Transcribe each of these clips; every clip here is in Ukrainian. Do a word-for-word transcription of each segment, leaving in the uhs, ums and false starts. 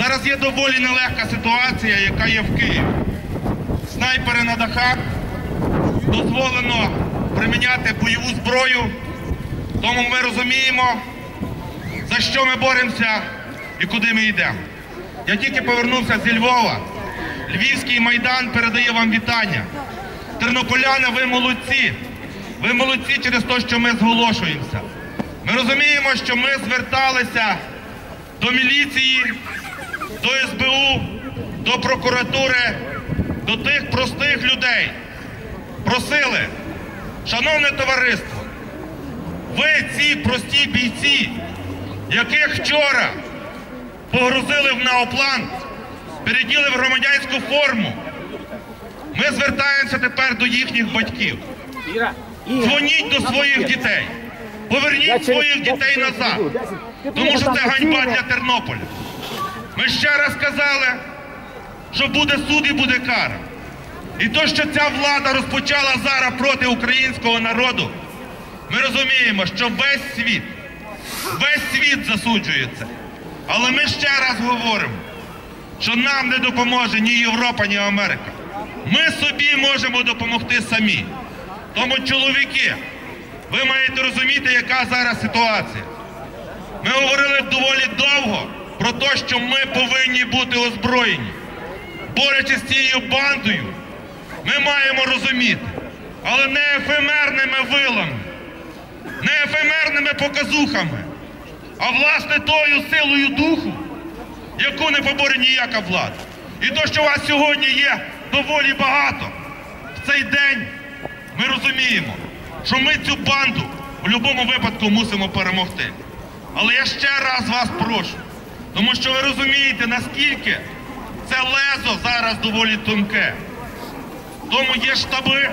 Зараз є доволі нелегка ситуація, яка є в Києві. Снайпери на дахах, дозволено приміняти бойову зброю, тому ми розуміємо, за що ми боремося і куди ми йдемо. Я тільки повернувся зі Львова. Львівський Майдан передає вам вітання. Тернополяни, ви молодці. Ви молодці через те, що ми зголошуємося. Ми розуміємо, що ми зверталися до міліції, до ес бе у, до прокуратури, до тих простих людей. Просили, шановне товариство, ви ці прості бійці, яких вчора погрузили в Наоплан, переділи в громадянську форму, ми звертаємося тепер до їхніх батьків. Дзвоніть до своїх дітей. Поверніть своїх дітей назад. Тому що це ганьба для Тернополя. Ми ще раз сказали, що буде суд і буде кара. І то, що ця влада розпочала зараз проти українського народу, ми розуміємо, що весь світ, весь світ засуджує це. Але ми ще раз говоримо, що нам не допоможе ні Європа, ні Америка. Ми собі можемо допомогти самі. Тому, чоловіки, ви маєте розуміти, яка зараз ситуація. Ми говорили доволі довго про те, що ми повинні бути озброєні. Борючись з цією бандою, ми маємо розуміти, але не ефемерними вилами, не ефемерними показухами, а власне тою силою духу, яку не поборє ніяка влада. І то, що у вас сьогодні є доволі багато, в цей день ми розуміємо, що ми цю банду в будь-якому випадку мусимо перемогти. Але я ще раз вас прошу, тому що ви розумієте, наскільки це лезо зараз доволі тонке. Тому є штаби,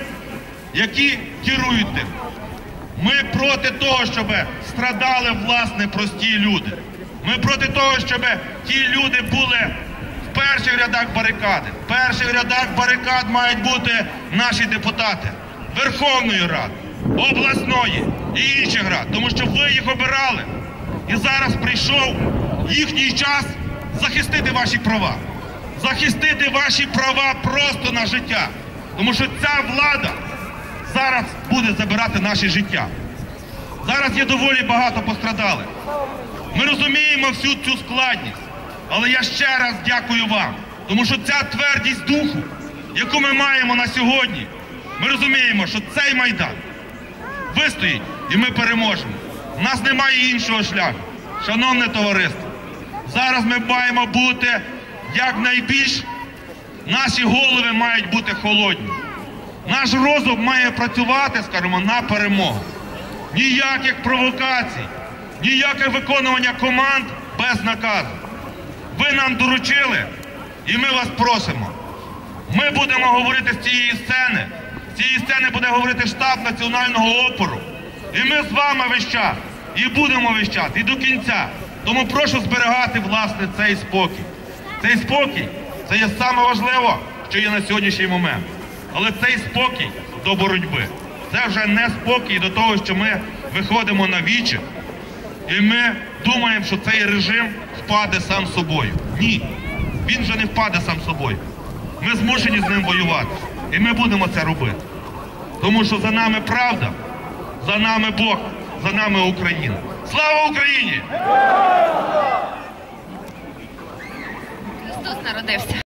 які керують тим. Ми проти того, щоб страдали, власне, прості люди. Ми проти того, щоб ті люди були в перших рядах барикади. В перших рядах барикад мають бути наші депутати Верховної Ради, обласної і інших рад. Тому що ви їх обирали. І зараз прийшов їхній час захистити ваші права. Захистити ваші права просто на життя. Тому що ця влада зараз буде забирати наше життя. Зараз є доволі багато пострадалих. Ми розуміємо всю цю складність. Але я ще раз дякую вам. Тому що ця твердість духу, яку ми маємо на сьогодні, ми розуміємо, що цей Майдан вистоїть і ми переможемо. У нас немає іншого шляху. Шановне товариство, зараз ми маємо бути якнайбільш, наші голови мають бути холодні. Наш розум має працювати, скажімо, на перемогу. Ніяких провокацій, ніяких виконування команд без наказу. Ви нам доручили, і ми вас просимо. Ми будемо говорити з цієї сцени, з цієї сцени буде говорити штаб національного опору. І ми з вами весь час, і будемо весь час, і до кінця. Тому прошу зберігати, власне, цей спокій. Цей спокій, це є саме важливо, що є на сьогоднішній момент. Але цей спокій до боротьби. Це вже не спокій до того, що ми виходимо на вічі, і ми думаємо, що цей режим впаде сам собою. Ні, він вже не впаде сам собою. Ми змушені з ним воювати. І ми будемо це робити. Тому що за нами правда, за нами Бог, за нами Україна. Слава Україні! Христос народився.